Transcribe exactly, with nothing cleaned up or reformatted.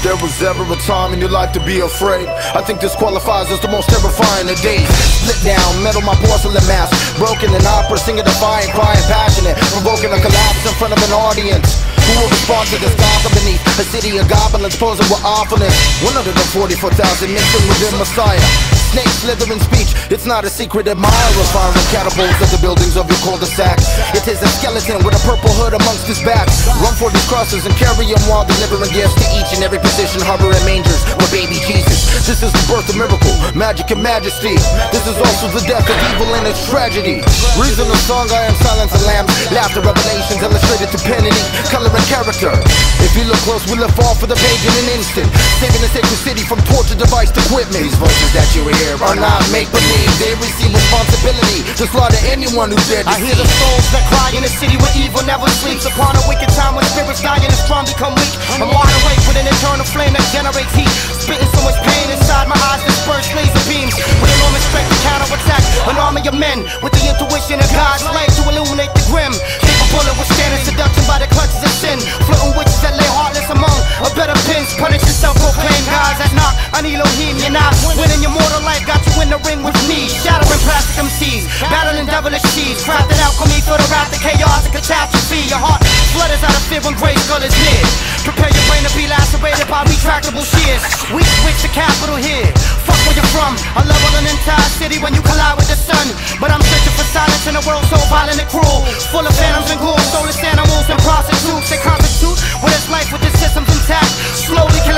there was ever a time in your life to be afraid, I think this qualifies as the most terrifying of days. Split down, metal my porcelain mask, broken in opera, singing defiant, crying passionate, provoking a collapse in front of an audience. Who will respond to this gossip beneath a city of goblins posing with awfulness? one hundred forty-four thousand mixing within Messiah. Snakes slither in speech, it's not a secret admirer firing catapults at the buildings of your cul-de-sac. It is a skeleton with a purple hood amongst his back. Run for these crosses and carry them while delivering gifts to each and every position, hovering mangers with baby Jesus. This is the birth of miracle, magic and majesty. This is also the death of evil and its tragedy. Reason of song, I am silence and lamb. Laughter, revelations illustrated to pen and ink, color and character. If you look close, we'll fall for the page in an instant, saving the sacred city from torture device equipment. These voices that you hear are not make-believe. They receive responsibility to slaughter anyone who dared to I hear the souls that cry in a city where evil never sleeps. Upon a wicked time when spirits die and the strong become weak, I'm wide awake with an eternal flame that generates heat, spitting so much pain inside my eyes, disperse laser beams with enormous strength to counterattack an army of men with the intuition of God's light to illuminate the grim, capable of withstanding seduction by the clutches of sin, floating witches that lay heartless among a bed of pins. Punish yourself, proclaim gods that knock on Elohim. You're not winning your mortal life, got you in the ring with me, shattering plastic M Cs, battling devilish seeds, crafting alchemy for the wrath of chaos and catastrophe. Your heart flutters out of fear when grace skull is near. Prepare your brain to be lacerated by retractable shears. We switch the capital here. Fuck where you're from. I level an entire city when you collide with the sun. But I'm searching for silence in a world so violent and cruel, full of phantoms and ghouls, soulless animals and prostitutes. They constitute what it's like with the systems intact, slowly killing